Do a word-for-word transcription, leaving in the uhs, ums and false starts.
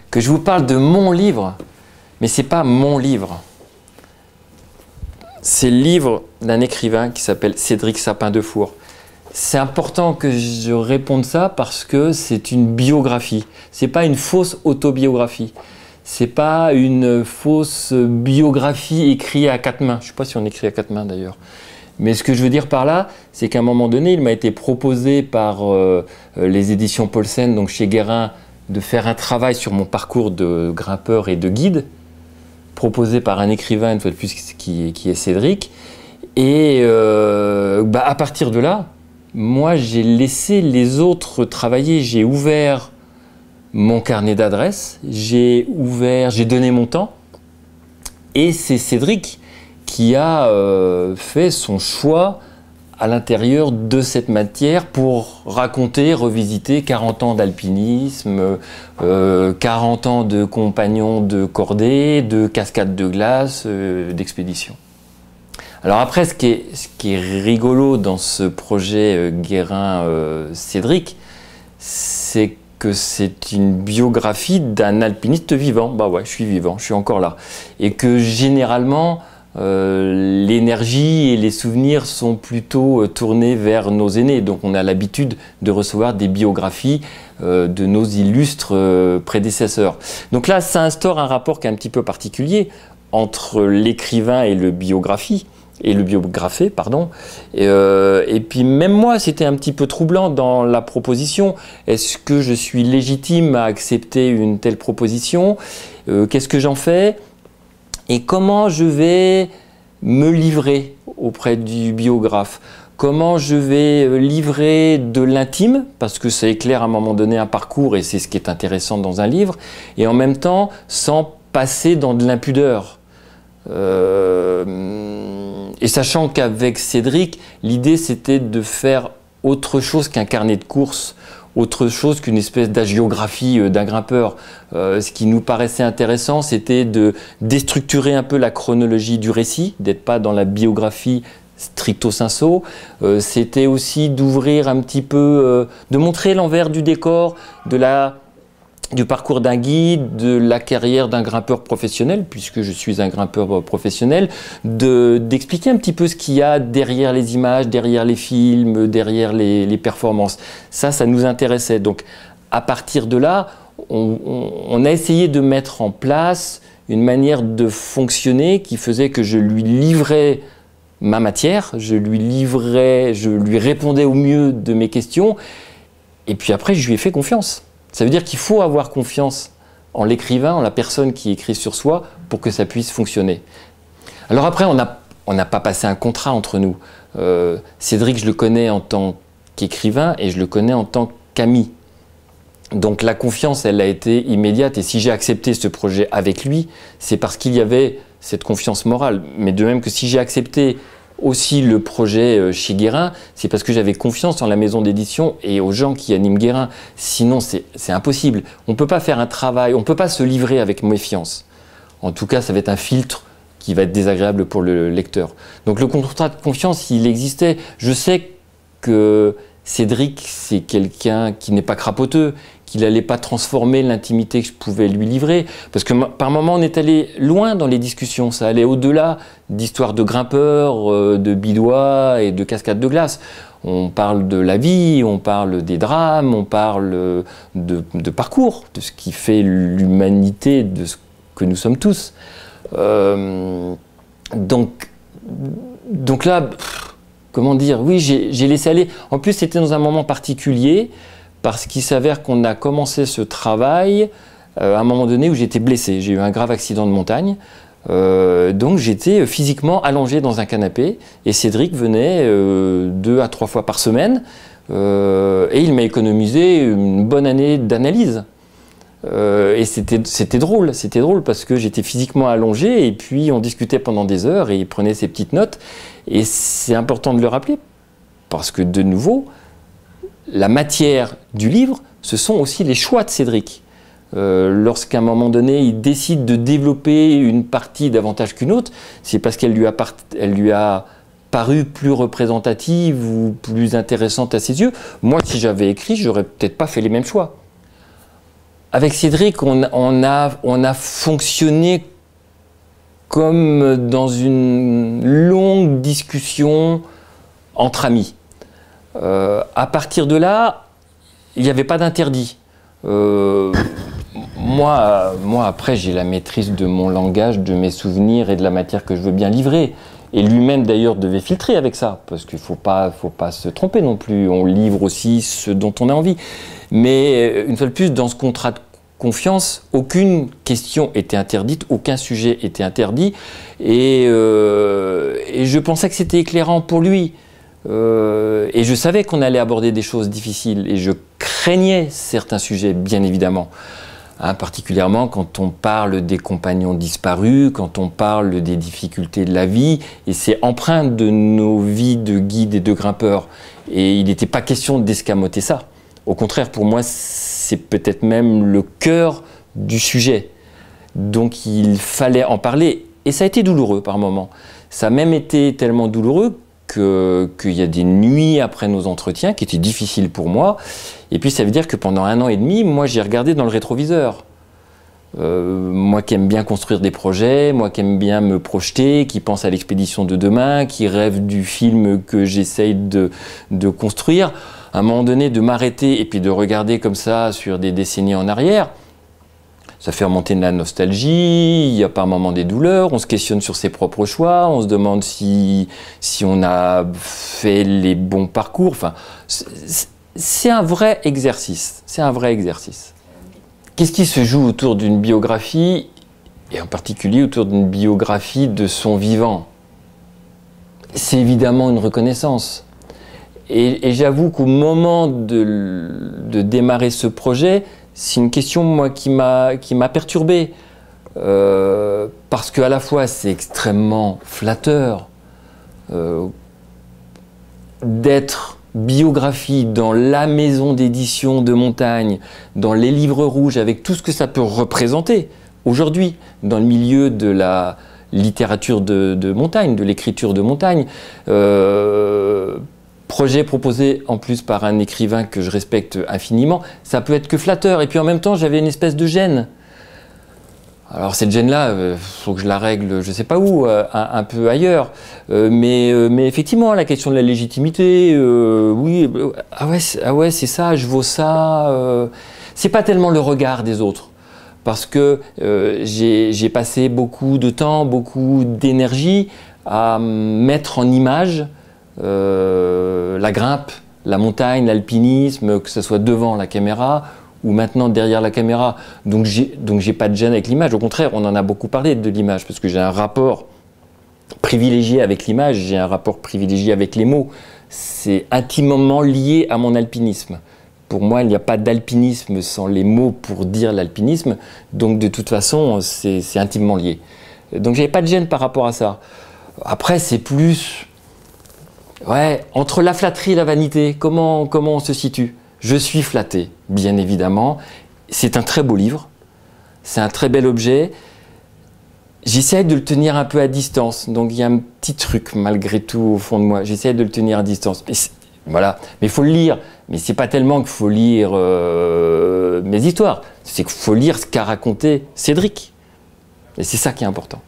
que je vous parle de mon livre, mais ce n'est pas mon livre. C'est le livre d'un écrivain qui s'appelle Cédric Sapin-Defour. C'est important que je réponde ça parce que c'est une biographie. Ce n'est pas une fausse autobiographie. Ce n'est pas une fausse biographie écrite à quatre mains. Je ne sais pas si on écrit à quatre mains d'ailleurs. Mais ce que je veux dire par là, c'est qu'à un moment donné, il m'a été proposé par euh, les éditions Paulsen, donc chez Guérin, de faire un travail sur mon parcours de grimpeur et de guide, proposé par un écrivain, une fois de plus, qui, qui est Cédric. Et euh, bah, à partir de là, moi, j'ai laissé les autres travailler. J'ai ouvert mon carnet d'adresses, j'ai ouvert, j'ai donné mon temps. Et c'est Cédric qui a euh, fait son choix à l'intérieur de cette matière pour raconter, revisiter quarante ans d'alpinisme, euh, quarante ans de compagnons de cordée, de cascades de glace, euh, d'expédition. Alors après, ce qui, est, ce qui est rigolo dans ce projet euh, Guérin-Cédric, euh, c'est que c'est une biographie d'un alpiniste vivant. Bah ouais, je suis vivant, je suis encore là. Et que généralement, Euh, l'énergie et les souvenirs sont plutôt euh, tournés vers nos aînés. Donc on a l'habitude de recevoir des biographies euh, de nos illustres euh, prédécesseurs. Donc là, ça instaure un rapport qui est un petit peu particulier entre l'écrivain et le biographie, et le biographé, pardon. Et, euh, et puis même moi, c'était un petit peu troublant dans la proposition. Est-ce que je suis légitime à accepter une telle proposition? euh, Qu'est-ce que j'en fais? Et comment je vais me livrer auprès du biographe? Comment je vais livrer de l'intime? Parce que ça éclaire à un moment donné un parcours et c'est ce qui est intéressant dans un livre. Et en même temps, sans passer dans de l'impudeur. Euh, et sachant qu'avec Cédric, l'idée c'était de faire autre chose qu'un carnet de courses, autre chose qu'une espèce d'agiographie d'un grimpeur. Euh, ce qui nous paraissait intéressant, c'était de déstructurer un peu la chronologie du récit, d'être pas dans la biographie stricto sensu. Euh, c'était aussi d'ouvrir un petit peu, euh, de montrer l'envers du décor, de la, du parcours d'un guide, de la carrière d'un grimpeur professionnel, puisque je suis un grimpeur professionnel, de, d'expliquer un petit peu ce qu'il y a derrière les images, derrière les films, derrière les, les performances. Ça, ça nous intéressait. Donc, à partir de là, on, on, on a essayé de mettre en place une manière de fonctionner qui faisait que je lui livrais ma matière, je lui livrais, je lui répondais au mieux de mes questions, et puis après, je lui ai fait confiance. Ça veut dire qu'il faut avoir confiance en l'écrivain, en la personne qui écrit sur soi, pour que ça puisse fonctionner. Alors après, on n'a on n'a pas passé un contrat entre nous. Euh, Cédric, je le connais en tant qu'écrivain et je le connais en tant qu'ami. Donc la confiance, elle a été immédiate. Et si j'ai accepté ce projet avec lui, c'est parce qu'il y avait cette confiance morale. Mais de même que si j'ai accepté aussi le projet chez Guérin, c'est parce que j'avais confiance en la maison d'édition et aux gens qui animent Guérin. Sinon, c'est impossible. On ne peut pas faire un travail, on ne peut pas se livrer avec méfiance. En tout cas, ça va être un filtre qui va être désagréable pour le lecteur. Donc le contrat de confiance, il existait. Je sais que Cédric, c'est quelqu'un qui n'est pas crapoteux, qu'il n'allait pas transformer l'intimité que je pouvais lui livrer. Parce que par moments, on est allé loin dans les discussions. Ça allait au-delà d'histoires de grimpeurs, euh, de bidois et de cascades de glace. On parle de la vie, on parle des drames, on parle de, de parcours, de ce qui fait l'humanité, de ce que nous sommes tous. Euh, donc, donc là, pff, comment dire, oui, j'ai laissé aller. En plus, c'était dans un moment particulier, parce qu'il s'avère qu'on a commencé ce travail euh, à un moment donné où j'étais blessé. J'ai eu un grave accident de montagne. Euh, donc j'étais physiquement allongé dans un canapé et Cédric venait euh, deux à trois fois par semaine euh, et il m'a économisé une bonne année d'analyse. Euh, et c'était drôle, c'était drôle parce que j'étais physiquement allongé et puis on discutait pendant des heures et il prenait ses petites notes. Et c'est important de le rappeler parce que de nouveau, la matière du livre, ce sont aussi les choix de Cédric. Euh, Lorsqu'à un moment donné, il décide de développer une partie davantage qu'une autre, c'est parce qu'elle lui, lui a paru plus représentative ou plus intéressante à ses yeux. Moi, si j'avais écrit, j'aurais peut-être pas fait les mêmes choix. avec Cédric, on, on, a, on a fonctionné comme dans une longue discussion entre amis. Euh, à partir de là, il n'y avait pas d'interdit. Euh, moi, moi, après, j'ai la maîtrise de mon langage, de mes souvenirs et de la matière que je veux bien livrer. Et lui-même, d'ailleurs, devait filtrer avec ça, parce qu'il ne faut pas, faut pas se tromper non plus. On livre aussi ce dont on a envie. Mais une fois de plus, dans ce contrat de confiance, aucune question était interdite, aucun sujet était interdit. Et, euh, et je pensais que c'était éclairant pour lui. Euh, et je savais qu'on allait aborder des choses difficiles. Et je craignais certains sujets, bien évidemment. Hein, particulièrement quand on parle des compagnons disparus, quand on parle des difficultés de la vie, et c'est empreint de nos vies de guides et de grimpeurs. Et il n'était pas question d'escamoter ça. Au contraire, pour moi, c'est peut-être même le cœur du sujet. Donc il fallait en parler. Et ça a été douloureux par moments. Ça a même été tellement douloureux que, qu'il y a des nuits après nos entretiens qui étaient difficiles pour moi. Et puis ça veut dire que pendant un an et demi, moi j'ai regardé dans le rétroviseur. Euh, moi qui aime bien construire des projets, moi qui aime bien me projeter, qui pense à l'expédition de demain, qui rêve du film que j'essaye de, de construire, à un moment donné de m'arrêter et puis de regarder comme ça sur des décennies en arrière, ça fait remonter de la nostalgie, il y a par moments des douleurs, on se questionne sur ses propres choix, on se demande si, si on a fait les bons parcours. Enfin, c'est un vrai exercice, c'est un vrai exercice. Qu'est-ce qui se joue autour d'une biographie, et en particulier autour d'une biographie de son vivant? C'est évidemment une reconnaissance. Et, et j'avoue qu'au moment de, de démarrer ce projet, c'est une question moi, qui m'a qui m'a perturbé. Euh, parce qu'à la fois, c'est extrêmement flatteur euh, d'être biographie dans la maison d'édition de montagne, dans les livres rouges, avec tout ce que ça peut représenter aujourd'hui dans le milieu de la littérature de, de montagne, de l'écriture de montagne. Euh, projet proposé en plus par un écrivain que je respecte infiniment, ça peut être que flatteur. Et puis en même temps, j'avais une espèce de gêne. Alors cette gêne-là, il euh, faut que je la règle, je ne sais pas où, euh, un, un peu ailleurs. Euh, mais, euh, mais effectivement, la question de la légitimité, euh, oui, euh, ah ouais, ah ouais, c'est ça, je vaux ça. Euh, c'est pas tellement le regard des autres. Parce que euh, j'ai passé beaucoup de temps, beaucoup d'énergie à mettre en image euh, la grimpe, la montagne, l'alpinisme, que ce soit devant la caméra ou maintenant derrière la caméra. Donc j'ai donc j'ai pas de gêne avec l'image. Au contraire, on en a beaucoup parlé de l'image parce que j'ai un rapport privilégié avec l'image, j'ai un rapport privilégié avec les mots. C'est intimement lié à mon alpinisme. Pour moi, il n'y a pas d'alpinisme sans les mots pour dire l'alpinisme. Donc de toute façon, c'est intimement lié. Donc j'avais pas de gêne par rapport à ça. Après, c'est plus... Ouais, entre la flatterie et la vanité, comment, comment on se situe? Je suis flatté, bien évidemment. C'est un très beau livre, c'est un très bel objet. J'essaie de le tenir un peu à distance, donc il y a un petit truc malgré tout au fond de moi. J'essaie de le tenir à distance. Mais voilà, mais il faut le lire. Mais c'est pas tellement qu'il faut lire euh, mes histoires, c'est qu'il faut lire ce qu'a raconté Cédric. Et c'est ça qui est important.